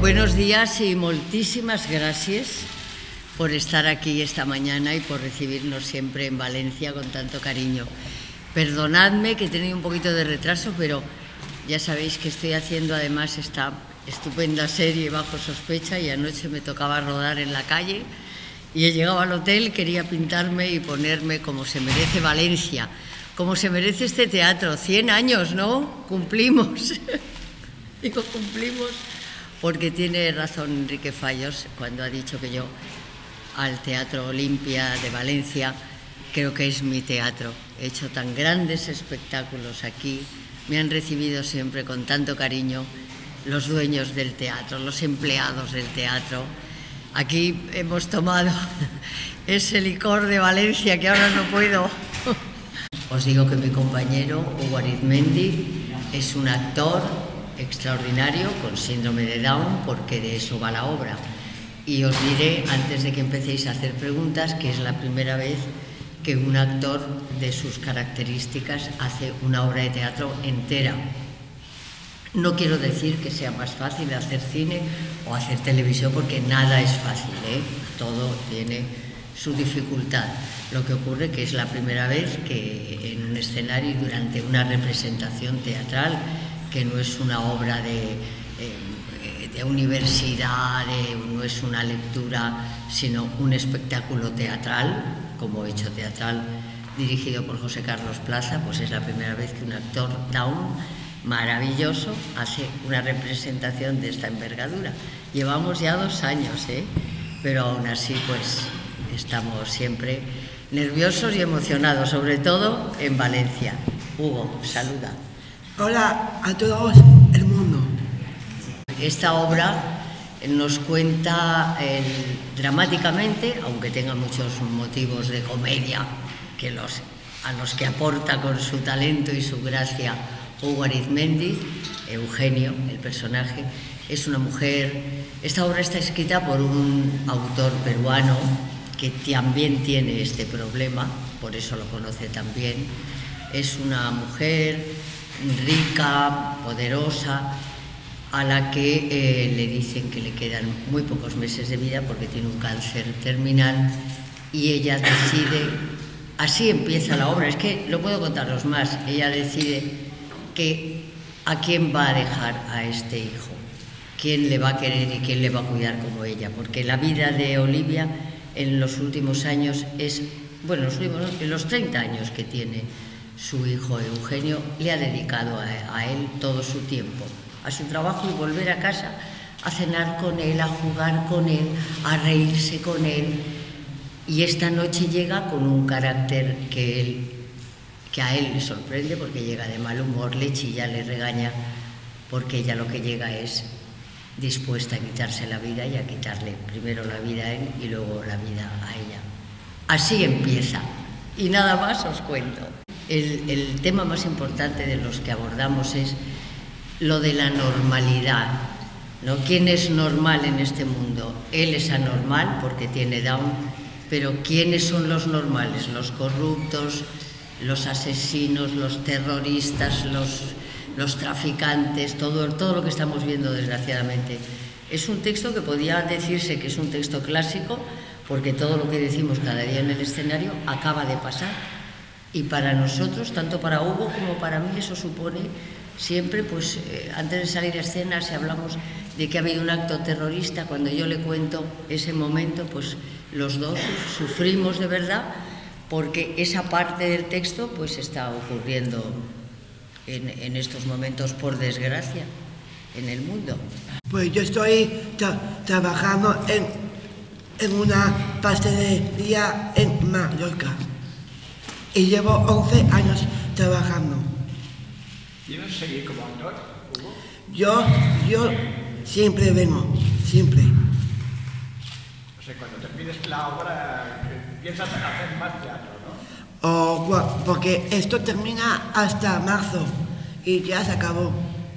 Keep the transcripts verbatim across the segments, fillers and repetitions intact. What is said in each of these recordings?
Buenos días y moltísimas gracias por estar aquí esta mañana y por recibirnos siempre en Valencia con tanto cariño. Perdonadme que he tenido un poquito de retraso, pero ya sabéis que estoy haciendo además esta estupenda serie Bajo Sospecha y anoche me tocaba rodar en la calle y he llegado al hotel, quería pintarme y ponerme como se merece Valencia, como se merece este teatro. Cien años, ¿no? Cumplimos. Digo, cumplimos porque tiene razón Enrique Fallos cuando ha dicho que yo al Teatro Olimpia de Valencia creo que es mi teatro. He hecho tan grandes espectáculos aquí, me han recibido siempre con tanto cariño los dueños del teatro, los empleados del teatro. Aquí hemos tomado ese licor de Valencia que ahora no puedo. Os digo que mi compañero Hugo Arizmendi es un actor extraordinario con síndrome de Down, porque de eso va la obra. Y os diré, antes de que empecéis a hacer preguntas, que es la primera vez que un actor de sus características hace una obra de teatro entera. No quiero decir que sea más fácil hacer cine o hacer televisión, porque nada es fácil, ¿eh? Todo tiene su dificultad. Lo que ocurre que es la primera vez que en un escenario y durante una representación teatral, que no es una obra de, eh, de universidad, de, no es una lectura, sino un espectáculo teatral, como hecho teatral, dirigido por José Carlos Plaza, pues es la primera vez que un actor Down maravilloso hace una representación de esta envergadura. Llevamos ya dos años, ¿eh? Pero aún así pues estamos siempre nerviosos y emocionados, sobre todo en Valencia. Hugo, saluda. Hola a todos el mundo. Esta obra nos cuenta eh, dramáticamente, aunque tenga muchos motivos de comedia que los, a los que aporta con su talento y su gracia Hugo Arizmendi. Eugenio, el personaje, es una mujer. Esta obra está escrita por un autor peruano que también tiene este problema, por eso lo conoce también. Es una mujer rica, poderosa, a la que eh, le dicen que le quedan muy pocos meses de vida porque tiene un cáncer terminal, y ella decide, así empieza la obra, es que no puedo contaros más, ella decide que a quién va a dejar a este hijo, quién le va a querer y quién le va a cuidar como ella, porque la vida de Olivia en los últimos años es, bueno, los últimos, en los treinta años que tiene su hijo Eugenio, le ha dedicado a, a él todo su tiempo, a su trabajo y volver a casa, a cenar con él, a jugar con él, a reírse con él. Y esta noche llega con un carácter que, él, que a él le sorprende, porque llega de mal humor, le chilla, le regaña, porque ella lo que llega es dispuesta a quitarse la vida y a quitarle primero la vida a él y luego la vida a ella. Así empieza. Y nada más os cuento. El, el tema más importante de los que abordamos es lo de la normalidad, ¿no? ¿Quién es normal en este mundo? Él es anormal porque tiene Down, pero ¿quiénes son los normales? Los corruptos, los asesinos, los terroristas, los, los traficantes, todo, todo lo que estamos viendo desgraciadamente. Es un texto que podía decirse que es un texto clásico, porque todo lo que decimos cada día en el escenario acaba de pasar. Y para nosotros, tanto para Hugo como para mí, eso supone siempre, pues eh, antes de salir a escena, si hablamos de que ha habido un acto terrorista, cuando yo le cuento ese momento, pues los dos sufrimos de verdad, porque esa parte del texto pues está ocurriendo en, en estos momentos, por desgracia, en el mundo. Pues yo estoy tra trabajando en, en una pastelería en Mallorca. Y llevo once años trabajando. ¿Quieres seguir como actor, Hugo? Yo, yo siempre vengo, siempre. O sea, cuando termines la obra, piensas en hacer más teatro, ¿no? O, porque esto termina hasta marzo y ya se acabó.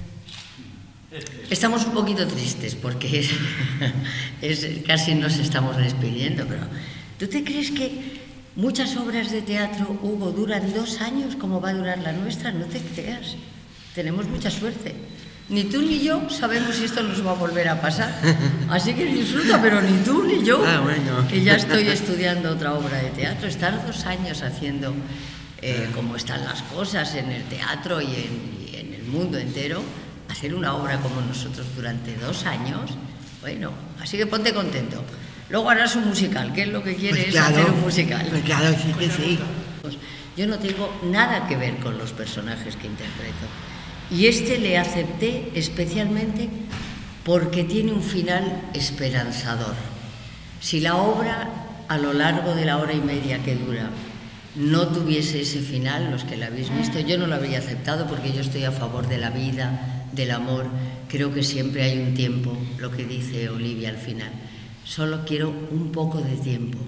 Estamos un poquito tristes porque es, es, casi nos estamos despidiendo, pero ¿tú te crees que muchas obras de teatro, Hugo, duran dos años como va a durar la nuestra? No te creas. Tenemos mucha suerte, Ni tú ni yo sabemos si esto nos va a volver a pasar. Así que disfruta, pero ni tú ni yo, ah, bueno. que ya estoy estudiando otra obra de teatro. Estar dos años haciendo eh, como están las cosas en el teatro y en, y en el mundo entero, hacer una obra como nosotros durante dos años, bueno, así que ponte contento. Luego harás un musical, que es lo que quieres, pues claro, hacer un musical. Pues claro, sí que sí. Yo no tengo nada que ver con los personajes que interpreto. Y este le acepté especialmente porque tiene un final esperanzador. Si la obra, a lo largo de la hora y media que dura, no tuviese ese final, los que la habéis visto, yo no lo habría aceptado porque yo estoy a favor de la vida, del amor. Creo que siempre hay un tiempo, lo que dice Olivia al final. Solo quiero un poco de tiempo.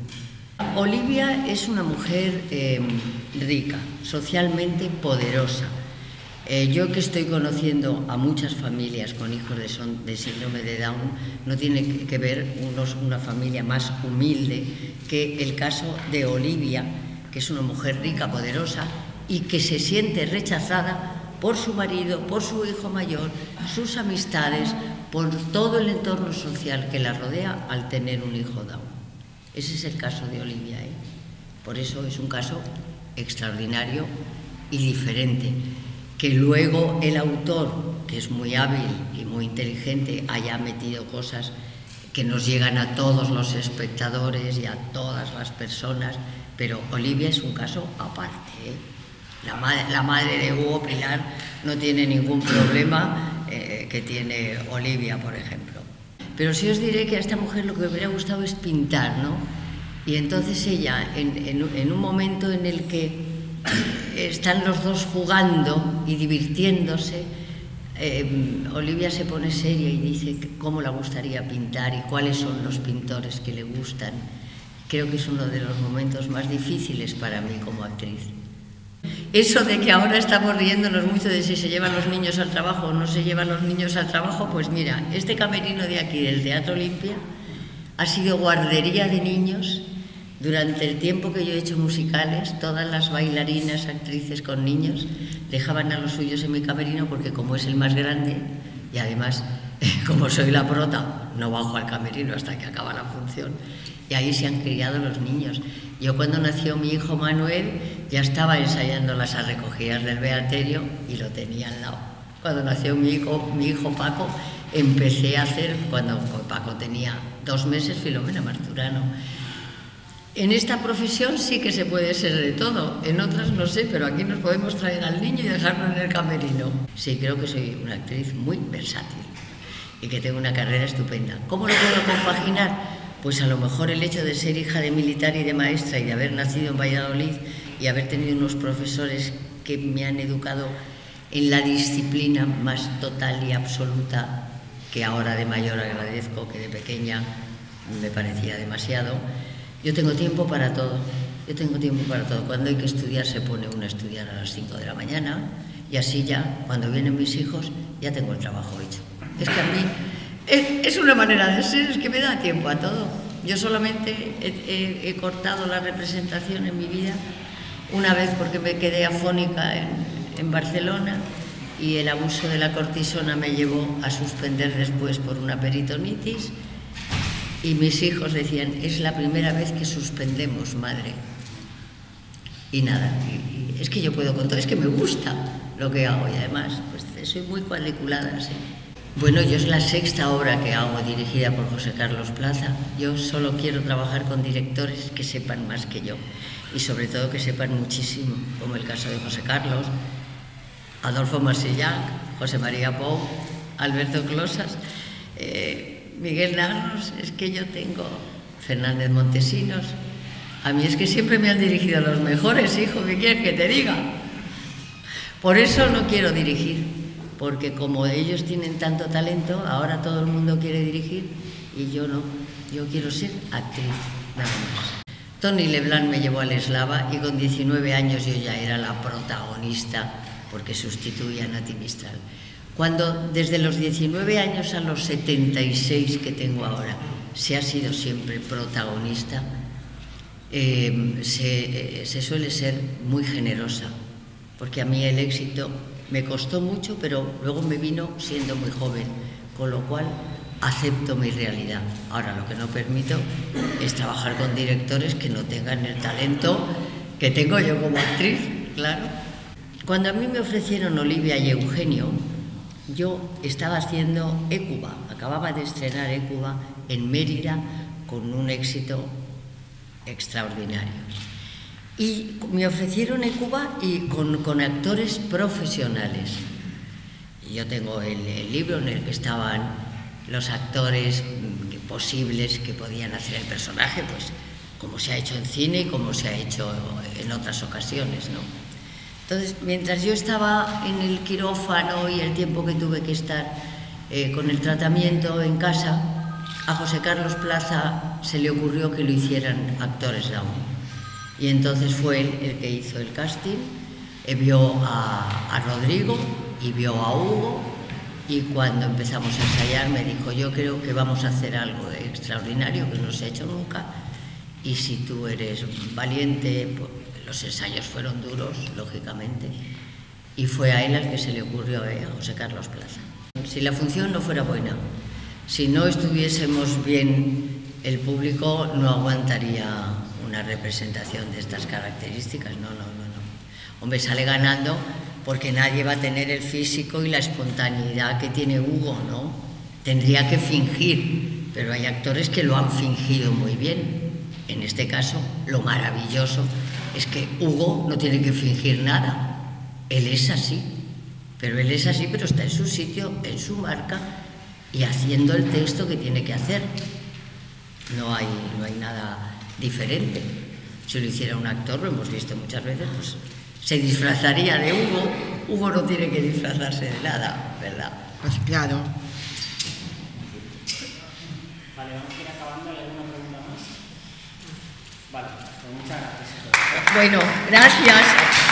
Olivia es una mujer eh, rica, socialmente poderosa. Eh, yo que estoy conociendo a muchas familias con hijos de, son, de síndrome de Down, no tiene que ver unos, una familia más humilde que el caso de Olivia, que es una mujer rica, poderosa y que se siente rechazada por su marido, por su hijo mayor, sus amistades, por todo el entorno social que la rodea al tener un hijo Down. Ese es el caso de Olivia, ¿eh? Por eso es un caso extraordinario y diferente. Que luego el autor, que es muy hábil y muy inteligente, haya metido cosas que nos llegan a todos los espectadores y a todas las personas, pero Olivia es un caso aparte, ¿eh? La madre, la madre de Hugo, Pilar, no tiene ningún problema eh, que tiene Olivia, por ejemplo. Pero sí os diré que a esta mujer lo que me hubiera gustado es pintar, ¿no? Y entonces ella, en, en, en un momento en el que están los dos jugando y divirtiéndose, eh, Olivia se pone seria y dice cómo la gustaría pintar y cuáles son los pintores que le gustan. Creo que es uno de los momentos más difíciles para mí como actriz. Eso de que ahora estamos riéndonos mucho de si se llevan los niños al trabajo o no se llevan los niños al trabajo, pues mira, este camerino de aquí del Teatro Olimpia ha sido guardería de niños. Durante el tiempo que yo he hecho musicales, todas las bailarinas, actrices con niños dejaban a los suyos en mi camerino porque como es el más grande y además como soy la prota, no bajo al camerino hasta que acaba la función. Y ahí se han criado los niños. Yo cuando nació mi hijo Manuel ya estaba ensayando las arrecogidas del Beaterio y lo tenía al lado. Cuando nació mi hijo, mi hijo Paco, empecé a hacer, cuando Paco tenía dos meses, Filomena Marturano. En esta profesión sí que se puede ser de todo, en otras no sé, pero aquí nos podemos traer al niño y dejarlo en el camerino. Sí, creo que soy una actriz muy versátil y que tengo una carrera estupenda. ¿Cómo lo puedo compaginar? Pues a lo mejor el hecho de ser hija de militar y de maestra y de haber nacido en Valladolid y haber tenido unos profesores que me han educado en la disciplina más total y absoluta, que ahora de mayor agradezco, que de pequeña me parecía demasiado. Yo tengo tiempo para todo, yo tengo tiempo para todo. Cuando hay que estudiar se pone uno a estudiar a las cinco de la mañana y así ya, cuando vienen mis hijos, ya tengo el trabajo hecho. Es que a mí es, es una manera de ser, es que me da tiempo a todo. Yo solamente he, he, he cortado la representación en mi vida una vez porque me quedé afónica en, en Barcelona y el abuso de la cortisona me llevó a suspender después por una peritonitis. Y mis hijos decían, es la primera vez que suspendemos, madre. Y nada, y, y es que yo puedo con todo, es que me gusta lo que hago y además pues soy muy cuadriculada, sí. Bueno, yo es la sexta obra que hago dirigida por José Carlos Plaza. Yo solo quiero trabajar con directores que sepan más que yo y sobre todo que sepan muchísimo, como el caso de José Carlos, Adolfo Marsillac, José María Pou, Alberto Closas, eh, Miguel Narros. Es que yo tengo Fernández Montesinos. A mí es que siempre me han dirigido a los mejores, hijo, ¿qué quieres que te diga? Por eso no quiero dirigir, porque como ellos tienen tanto talento, ahora todo el mundo quiere dirigir y yo no. Yo quiero ser actriz, nada más. Tony Leblanc me llevó al Eslava y con diecinueve años yo ya era la protagonista porque sustituía a Nati Mistral. Cuando desde los diecinueve años a los setenta y seis que tengo ahora se ha sido siempre protagonista, eh, se, eh, se suele ser muy generosa, porque a mí el éxito me costó mucho, pero luego me vino siendo muy joven, con lo cual acepto mi realidad. Ahora lo que no permito es trabajar con directores que no tengan el talento que tengo yo como actriz, claro. Cuando a mí me ofrecieron Olivia y Eugenio, yo estaba haciendo Hécuba, acababa de estrenar Hécuba en Mérida con un éxito extraordinario. Y me ofrecieron Hécuba y con, con actores profesionales. Y yo tengo el, el libro en el que estaban los actores posibles que podían hacer el personaje, pues como se ha hecho en cine y como se ha hecho en otras ocasiones, ¿no? Entonces, mientras yo estaba en el quirófano y el tiempo que tuve que estar eh, con el tratamiento en casa, a José Carlos Plaza se le ocurrió que lo hicieran actores Down. Y entonces fue él el que hizo el casting, eh, vio a, a Rodrigo y vio a Hugo, y cuando empezamos a ensayar me dijo: yo creo que vamos a hacer algo extraordinario que no se ha hecho nunca, y si tú eres valiente, pues, los ensayos fueron duros, lógicamente, y fue a él al que se le ocurrió, eh, a José Carlos Plaza. Si la función no fuera buena, si no estuviésemos bien, el público no aguantaría una representación de estas características. No, no, no, no. Hombre, sale ganando porque nadie va a tener el físico y la espontaneidad que tiene Hugo, ¿no? Tendría que fingir, pero hay actores que lo han fingido muy bien. En este caso, lo maravilloso es que Hugo no tiene que fingir nada. Él es así, pero él es así, pero está en su sitio, en su marca, y haciendo el texto que tiene que hacer. No hay, no hay nada diferente. Si lo hiciera un actor, lo hemos visto muchas veces, pues se disfrazaría de Hugo. Hugo no tiene que disfrazarse de nada, ¿verdad? Pues claro. Vale, vamos a ir acabando. ¿Hay alguna pregunta más? Vale, pues muchas gracias. Bueno, gracias.